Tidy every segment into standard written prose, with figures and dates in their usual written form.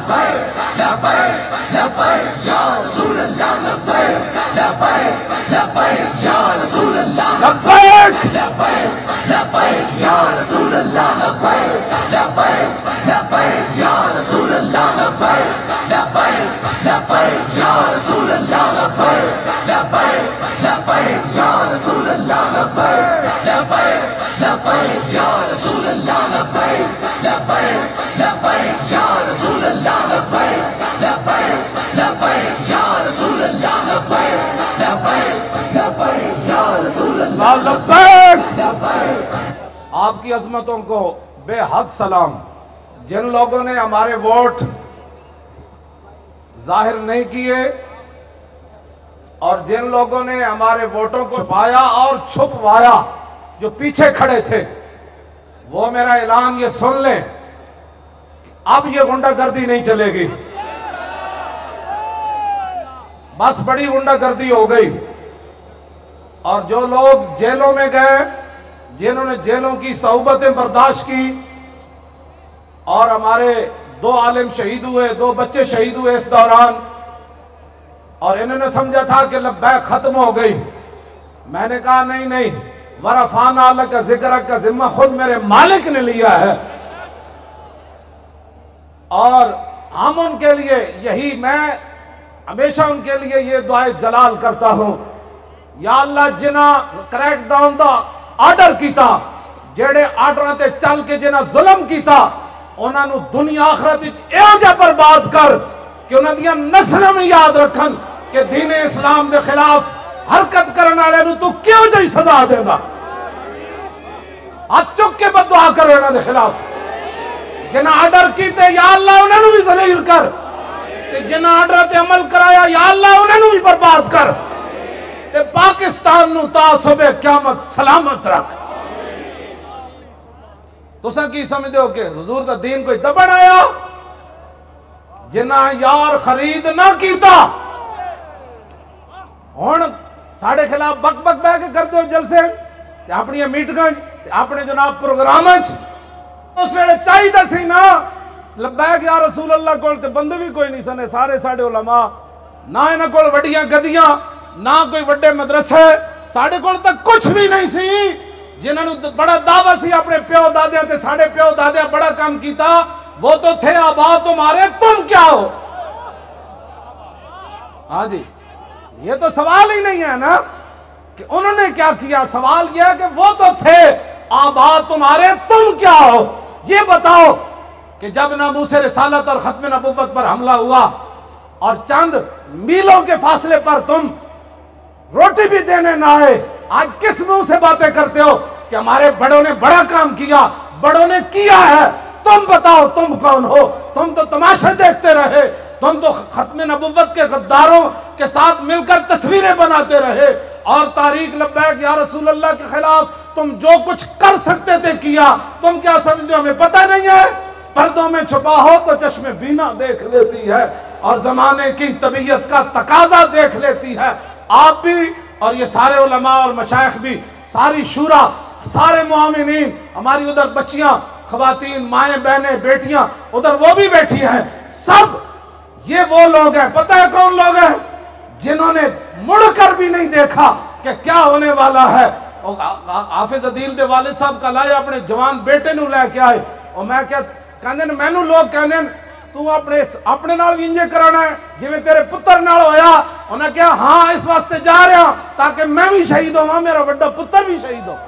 आपकी अजमतों को बेहद सलाम। जिन लोगों ने हमारे वोट जाहिर नहीं किए और जिन लोगों ने हमारे वोटों को छुपाया और छुपवाया, जो पीछे खड़े थे, वो मेरा ऐलान ये सुन लें, अब ये गुंडागर्दी नहीं चलेगी। बस बड़ी गुंडागर्दी हो गई। और जो लोग जेलों में गए, जिन्होंने जेलों की सहुबतें बर्दाश्त की, और हमारे 2 आलिम शहीद हुए, 2 बच्चे शहीद हुए इस दौरान, और इन्होंने समझा था कि लब्बैक खत्म हो गई। मैंने कहा नहीं नहीं, वरफाना अल्लाह का जिक्र का जिम्मा खुद मेरे मालिक ने लिया है। और हम उनके लिए यही, मैं हमेशा उनके लिए ये दुआए जलाल करता हूं, या अल्लाह जिन्हां क्रैक डाउन दा आर्डर किया, जेड़े आर्डर ते चल के जिन्हां जुल्म किया, उन्होंने दुनिया आखिरत इहो जिहा बर्बाद कर कि उन्हां दियां नस्लां में याद रखन कि दीन इस्लाम के खिलाफ हरकत करने वाले नूं तू क्यों जी सजा देगा। हाथ चुक के बददुआ करो इन्हां दे खिलाफ। जिन्हां आर्डर कीते या अल्लाह उन्होंने भी जलील कर, ते जिन्हां आर्डर ते अमल कराया या अल्लाह उन्होंने भी बर्बाद कर, ते पाकिस्तान नूं तासुबे क़यामत सलामत रख। तुसां की समझदे हो कि हुजूर दा दीन कोई दबण आया? जिन्हां यार खरीद ना कीता, हुण साडे खिलाफ बक बक बह के करदे हो जलसे ते अपनी मीटिंगां ते अपने जनाब प्रोग्रामां च। उस वेले चाहिदा सी ना लब्बैक या रसूल अल्लाह कोल ते बंदे भी कोई नहीं सने, सारे साडे उलमा, ना इन्हां कोल वड्डियां गद्दियां, ना कोई वड्डे मदरसे, साडे कोल तक कुछ भी नहीं सी। जिन्होंने बड़ा दावा सी अपने प्यो दादियां ते साडे प्यो दादियां बड़ा काम किया, वो तो थे आबा तुम्हारे, तुम क्या हो? हाँ जी, ये तो सवाल ही नहीं है ना कि उन्होंने क्या किया। सवाल यह है कि वो तो थे आबा तुम्हारे, तुम क्या हो? ये बताओ कि जब नामूसे रिसालत और खत्म नबुव्वत पर हमला हुआ और चंद मीलों के फासले पर तुम रोटी भी देने ना आए, आज किस मुंह से बातें करते हो कि हमारे बड़ों ने बड़ा काम किया? बड़ों ने किया है, तुम बताओ तुम कौन हो? तुम तो तमाशा देखते रहे, तुम तो खत्म नबुव्वत के गद्दारों के साथ मिलकर तस्वीरें बनाते रहे, और तारीख लब्बैक या रसूल अल्लाह के खिलाफ तुम जो कुछ कर सकते थे किया। तुम क्या समझते हो हमें पता नहीं है? पर्दों में छुपा हो तो चश्मे बीना देख लेती है, और जमाने की तबीयत का तकाजा देख लेती है। आप भी और ये सारे उलमा और मशाइख भी, सारी शूरा, सारे मुआमिनीन, हमारी उधर बच्चियां, खवातीन, माएँ, बहनें, बेटियां उधर वो भी बैठी हैं, सब ये वो लोग हैं। पता है कौन लोग हैं? जिन्होंने मुड़कर भी नहीं देखा कि क्या होने वाला है। और हाफिज अदील दे वालिद साहब का लाए अपने जवान बेटे नूं लैके आए, और मैं क्या कहंदे मैनू लोग कहंदे तू अपने नाल भी इंजे कराना है जिवें तेरे पुत्र नाल होया। उन्हें कहा हाँ इस वास्ते जा रहा ताकि मैं भी शहीद होवां, मेरा बड़ा पुत्र भी शहीद हो।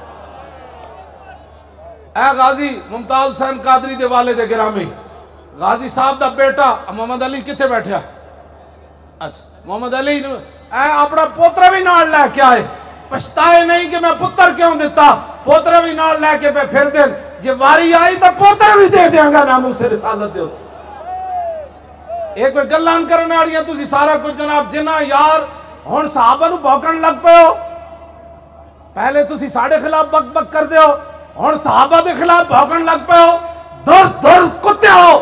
ए गाजी मुमताज हुसैन कादरी दे वालिद गिरामी, गाजी साहब दा बेटा मोहम्मद अली किथे बैठा? अच्छा, मोहम्मद अली अपना पोतरा भी नाल लैके आए, पछताए नहीं कि मैं पुत्र क्यों दिता, पोतरा भी नाल लैके पे फिर दे, जे वारी आई तो पोतरा भी दे देंगा नामूसे रिसालत दे उत्ते। एक कोई गल्लां करने वालियां तुसी सारा कुछ जनाब जिन्ना यार हुण सहाबा नूं भौंकण लग पे हो। पहले तुसी साडे खिलाफ बक बक कर दे हो, हुण सहाबा दे खिलाफ भौंकण लग पे हो। दुर दुर कुत्ते हो।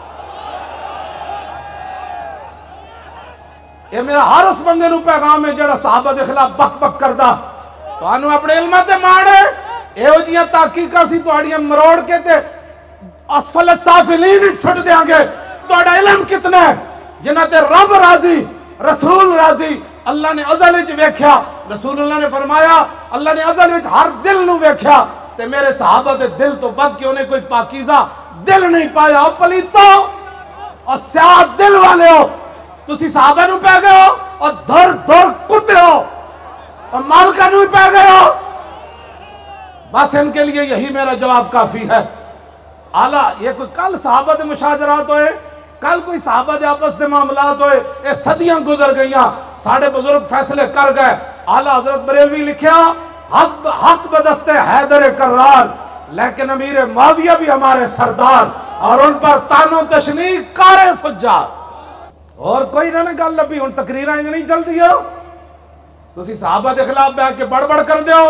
ये मेरा हर उस बंदे नूं पैगाम है जिहड़ा सहाबा दे खिलाफ बक बक करदा। तुहानू अपने इल्मां ते माण है, इहो जिहियां तहकीकां सी तुहाड़ियां मरोड़ के ते असफल साफिलीन सुट देंगे। तुहाडा इल्म कितना है जिन्हां ते रब राजी रसूल राजी। अल्लाह ने अज़ल विच वेख्या, रसूलुल्लाह ने फरमाया अल्लाह ने अज़ल विच हर दिल नूं वेख्या ते मेरे सहाबा दे दिल तो वध के उन्हें कोई पाकीज़ा दिल नहीं पाया। पलीतो और स्याह दिल वाले हो तुसी सहाबा नूं पै गए हो और धुर धुर कुत्ते हो और मालका नूं पै गए हो। बस इनके लिए यही मेरा जवाब काफी है। आला ये कोई कल सहाबा दे मुशाजरात होए, कल कोई सहाबा दे आपस दे मामलात होए, ये सदियां गुजर गईयां, साढ़े बुजुर्ग फैसले कर गए। आला हजरत बरेलवी लिखा हक बदस्ते हैदर कर्रार, लेकिन अमीर मुआविया भी हमारे सरदार और उन पर तानो तशनी कारे फुज्जार। और कोई ना गल लभी हुण तकरीरां इंज नहीं चलदी हो, तुसी सहाबा दे खिलाफ बैठ के बड़बड़ कर दियो।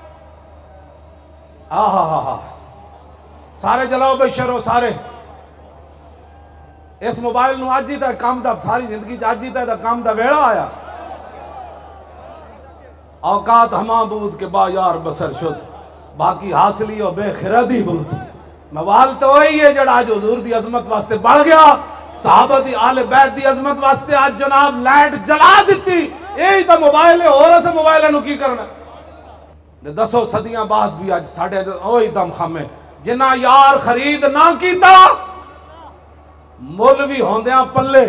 हा सारे जलाओ भाई शरो सारे। इस मोबाइल नूं अज ही तो काम दा सारी जिंदगी अज ही तो काम दा वेड़ा आया। औकात हमाबूद के बायार बसर शुद, बाकी हासिली और बेखिरदी बूद। मवाल तो वही है जड़ा अज हुजूर दी अजमत वास्ते बढ़ गया, सहाबा दी आले बैत दी अजमत वास्ते आज जनाब लाइट जला दी। यही तो मोबाइल है, और अस मोबाइल नूं की करना। दसो सदियां बाद भी अज साढ़े ओही दम खामे जिन्ना यार खरीद ना कीता, मुल भी होंदियां पल्ले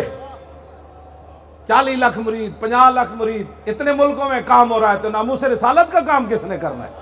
40 लाख मुरीद 50 लाख मुरीद, इतने मुल्कों में काम हो रहा है तो नामूस रिसालत का काम किसने करना है?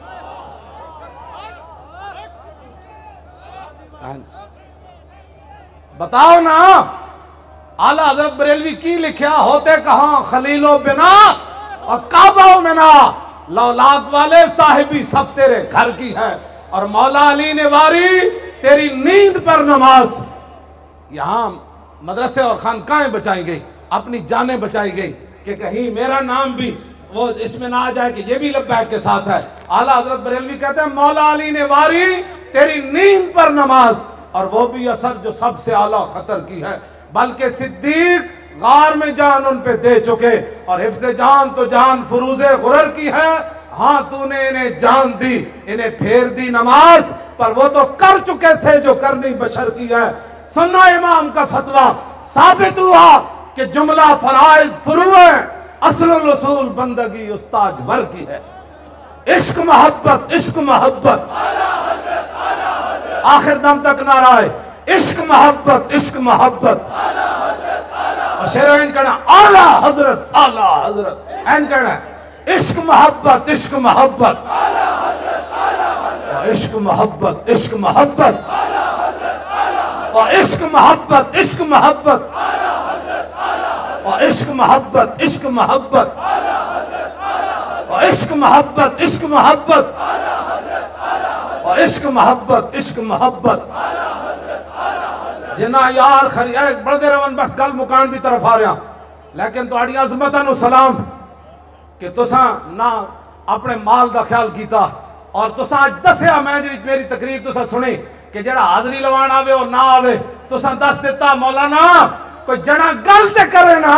बताओ ना। आला हजरत बरेलवी की लिखा होते कहां खलीलो बिना और काबा मिना, लौलाद वाले साहिबी सब तेरे घर की है और मौला अली ने वारी तेरी नींद पर नमाज। यहां मदरसे और खानकाहें बचाई गई, अपनी जानें बचाई गई कि कहीं मेरा नाम भी वो इसमें ना आ जाए कि ये भी लब्बैक के साथ है। आला हजरत बरेलवी कहते हैं मौला अली ने वारी तेरी नींद पर नमाज, और वो भी असर जो सबसे आला खतर की है। बल्कि सिद्दीक गार में जान उन पे दे चुके और हिफ्ज़े जान तो जान फुरूज़े गुरर की है। हाँ तूने इन्हें जान दी, इन्हें फेर दी नमाज, पर वो तो कर चुके थे जो करनी बशर की है। सुन्ना इमाम का फतवा साबित हुआ कि जुमला फराइज फुरूए असलुल उसूल बंदगी उस्ताद वर की है। इश्क मोहब्बत इश्क मोहब्बत आखिर दम तक नाराए इश्क मोहब्बत इश्क मोहब्बत। और शेर एंड कहना आला हजरत एंड कहना इश्क मोहब्बत इश्क मोहब्बत इश्क मोहब्बत इश्क मोहब्बत और इश्क मोहब्बत इश्क मोहब्बत और इश्क मोहब्बत इश्क मोहब्बत और इश्क मोहब्बत इश्क मोहब्बत और इश्क मोहब्बत इश्क मोहब्बत। जिन्ना यार खरी बढ़ते रवन, बस गल मुकान की तरफ आ रहा, लेकिन तुहाडी अज़मतां नूं सलाम कि तुसां ना अपने माल का ख्याल किया और तुसां अज दसिया। मैं जी मेरी तकरीर तुसां सुनी कि जड़ा हाजरी लवाण आवे और ना आवे, तुसां दस दिता मौलाना कोई जना गल ते करे ना।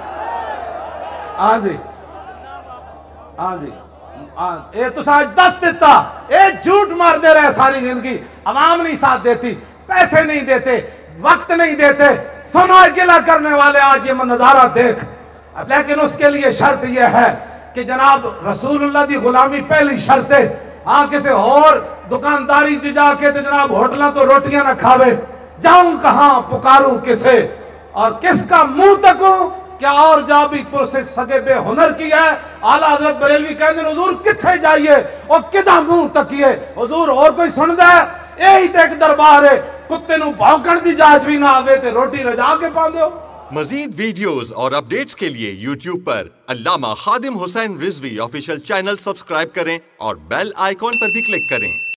हाँ जी हाँ जी ये तुसां अज दस दिता, ये झूठ मारते रहे सारी जिंदगी। अवाम नहीं साथ देती, पैसे नहीं देते, वक्त नहीं देते, सुनो गिला करने वाले आज ये नजारा देख। लेकिन उसके लिए शर्त यह है कि जनाब रसूलुल्लाह की गुलामी पहली शर्त है। हाँ किसी और दुकानदारी च जाके तो जनाब होटलों तो रोटियां ना खावे, जाऊं कहां पुकारूं किसे और किसका मुंह तकूं, क्या और जा भी प्रोसेस सगे बेहुनर की है। आला हजरत बरेलवी कहते हुजूर किथे जाइए और किदा मुंह तकिए, हुजूर और कोई सुनदा है? यही तो एक दरबार है, कुत्ते नूं भौंकण दी जांच भी ना आवे ते रोटी रजा के पांदे हो। मजीद वीडियोस और अपडेट्स के लिए YouTube पर Allama Khadim Hussain Rizvi official channel subscribe करें और बेल आइकॉन पर भी क्लिक करें।